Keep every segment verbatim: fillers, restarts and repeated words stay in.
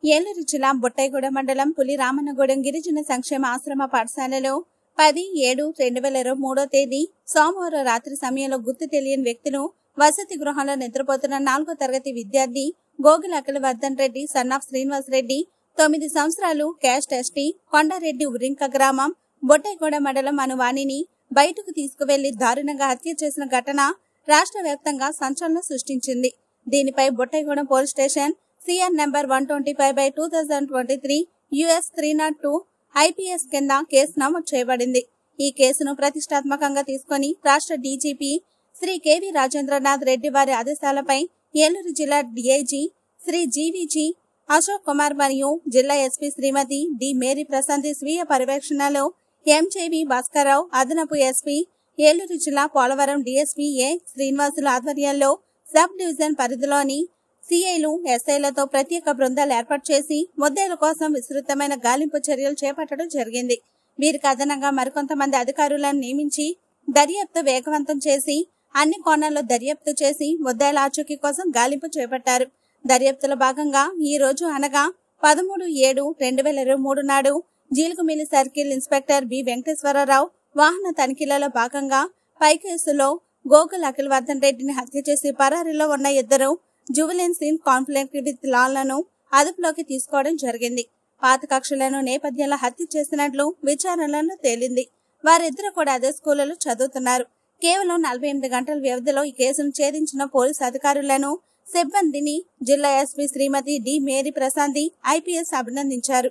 ఏలూరు జిల్లా బుట్టైగూడ మండలం పులి రామన్నగూడెం గిరిజన సంక్షేమ ఆశ్రమ పాఠశాలలో పది ఏడు రెండు వేల ఇరవై మూడో తేదీ సోమవారం రాత్రి సమయంలో గుర్తు తెలియని వ్యక్తులు వసతి గృహంలో నిద్రపోతున్న నాలుగో తరగతి విద్యార్థి గోగుల అఖిలవర్ధన్ రెడ్డి సన్నాఫ్ శ్రీనివాస్ రెడ్డి తొమ్మిది సంవత్సరాలు క్యాస్ట్ ఎస్టీ కొండారెడ్డి ఉరింక గ్రామం బుట్టైగూడ మండలం అను వాణిని బయటకు తీసుకువెళ్లి దారుణంగా హత్య చేసిన ఘటన రాష్ట్ర వ్యాప్తంగా సంచలనం సృష్టించింది. దీనిపై Buttaigudem police station CR number one twenty five by two thousand twenty three US three not two IPS కింద కేసు నమోదు చేయబడింది. ఈ కేసును ప్రతిష్టాత్మకంగా తీసుకుని రాష్ట్ర డీజీపీ శ్రీ కేవీ రాజేంద్రనాథ్ రెడ్డి వారి ఆదేశాలపై ఏలూరు జిల్లా డీఐజీ శ్రీ జీవీజీ అశోక్ కుమార్ మరియు జిల్లా ఎస్పీ శ్రీమతి డి మేరీ ప్రశాంతి స్వీయ పర్యవేక్షణలో ఎంజేవి భాస్కర్రావు అదనపు ఎస్పీ ఏలూరు జిల్లా పోలవరం డీఎస్పీ ఏ శ్రీనివాసుల ఆధ్వర్యంలో సబ్ డివిజన్ పరిధిలోని సీఐలు ఎస్ఐలతో ప్రత్యేక బృందాలు ఏర్పాటు చేసి ముద్దాయిల కోసం విస్తృతమైన గాలింపు చర్యలు చేపట్టడం జరిగింది. వీరికి అదనంగా మరికొంతమంది అధికారులను నియమించి దర్యాప్తు వేగవంతం చేసి అన్ని కోణాల్లో దర్యాప్తు చేసి ముద్దాయిల ఆచూకీ కోసం గాలింపు చేపట్టారు. దర్యాప్తులో భాగంగా ఈ రోజు అనగా పదమూడు ఏడు రెండు వేల ఇరవై మూడు నాడు Jeelugumilli circle inspector B Venkateswararao వాహన తనిఖీలలో భాగంగా పై కేసులో గోగుల అఖిలవర్ధన్ రెడ్డిని హత్య చేసి పరారీలో ఉన్న ఇద్దరు జువెలెన్స్ ఇన్ కాన్ఫ్లిక్ట్ విత్ లాలను అదుపులోకి తీసుకోవడం జరిగింది. పాత కక్షలను నేపథ్యంలో హత్య చేసినట్లు విచారణలో తేలింది. వారిద్దరూ కూడా అదే స్కూళ్లలో చదువుతున్నారు. కేవలం నలభై ఎనిమిది గంటల వ్యవధిలో ఈ కేసును ఛేదించిన పోలీసు అధికారులను సిబ్బందిని జిల్లా SP Shrimati D Mary Prashanti IPS అభినందించారు.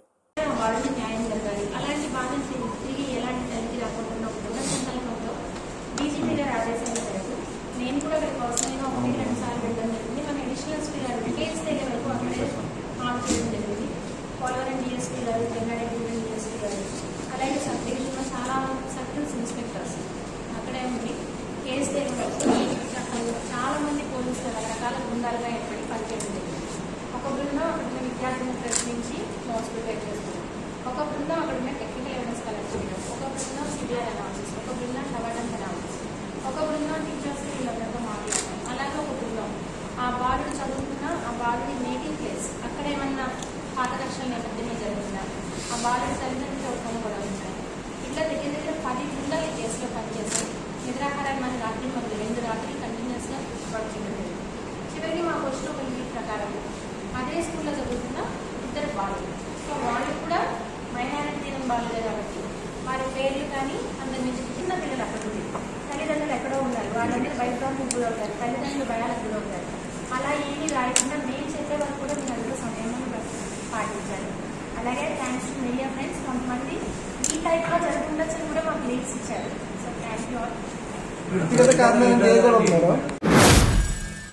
నేను కూడా అక్కడ పర్సనల్గా ఒకటి రెండు సార్లు వెళ్ళడం జరిగింది. మన అడిషనల్ ఎస్పీ గారు కేసు తెలియ వరకు అక్కడే ఆఫ్ చేయడం జరిగింది. పోలవరం డిఎస్పీ గారు, కొండారెడ్డి డిఎస్పీ గారు, అలాగే సబ్ డివిజన్లో చాలా సర్కిల్స్ ఇన్స్పెక్టర్స్ అక్కడే ఉండి కేసు తెలియ వరకు చాలా మంది పోలీసులు రకరకాల బృందాలుగా ఏర్పడి పనిచేయడం జరిగింది. ఒక బృందం అక్కడ ఉన్న విద్యార్థులను ప్రశ్నించి నోట్స్ ప్రిపేర్ చేస్తారు. ఒక బృందం అక్కడ ఉన్న టెక్నికల్ ఎవిడెన్స్ కలెక్ట్ చేయడం, ఒక బృందం సివియర్ అనాలిసిస్, ఒక బృందం గవర్నెన్స్ అనాలిసిస్, ఒక బృందం టీచర్స్ వీళ్ళందరితో మాట్లాడతాం. అలాగే ఒక బృందం ఆ బాలుడు చదువుతున్న ఆ బాలుడి నేటివ్ ప్లేస్ అక్కడ ఏమన్నా పాత కక్షల నేపథ్యంలో జరుగుతుందా, ఆ బాలుడి తల్లిదండ్రులు ఒకరిని కూడా ఉంటాయి. ఇట్లా దగ్గర దగ్గర పది బృందాలు ఈ కేసులో పనిచేస్తాయి. నిద్రాహారాన్ని మన రాత్రి మొదలు రెండు రాత్రి కంటిన్యూస్ గా వర్క్ చేయడం. చివరికి మాకు వచ్చిన ఒక లీడ్ ప్రకారం అదే స్కూల్లో చదువుతున్న ఇద్దరు బాలుడు, సో వాళ్ళు కూడా మైనారిటీ తీరం బాలుడే కాబట్టి వారి పేర్లు కానీ అందరి నుంచి చిన్న పిల్లలు అక్కడ ఉంది, తల్లిదండ్రులు ఎక్కడో ఉన్నారు, వాళ్ళందరూ భయభ్రాంతికి గురవుతారు, తల్లిదండ్రులు భయాలకు గురవుతారు. అలా ఏమీ రాయకుండా మేము చెప్పే వరకు కూడా మీరు అందరూ సమయంలో పాటించాలి. అలాగే థ్యాంక్స్ టు మీడియా ఫ్రెండ్స్, కొంతమంది ఈ టైప్ గా జరుగుతుండొచ్చని కూడా మాకు లీడ్స్ ఇచ్చారు. So thank you all.